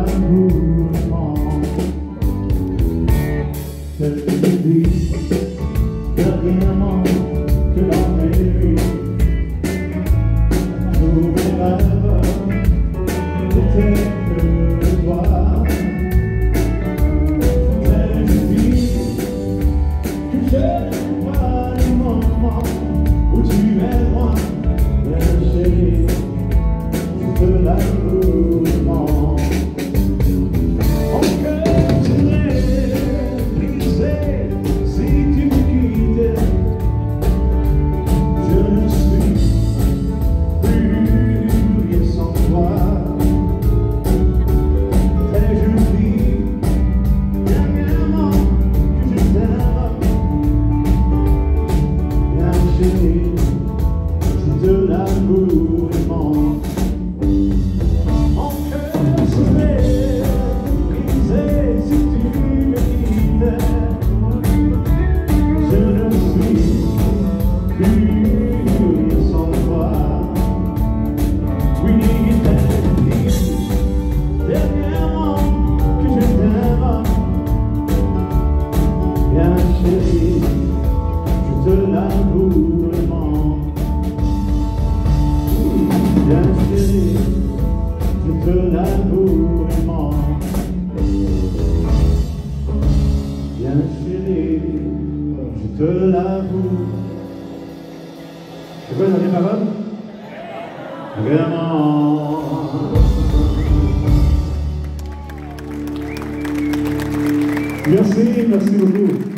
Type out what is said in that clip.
l'amour tel que je vis, dernièrement que dans mes vies, tous mes rêves n'étaient que toi. Tel que je vis, que je ne vois les moments où tu es loin, bien chérie, de l'amour. De l'amour aimant, mon cœur serait brisé si tu me quittais. Je ne suis plus sans toi. Oui, t'as dit dernièrement que je t'aime. Bien chérie, je te l'avoue aimant. Bien chérie, je te l'avoue aimant. Bien chérie, je te l'avoue. C'est quoi la dernière parole? Vraiment. Merci beaucoup.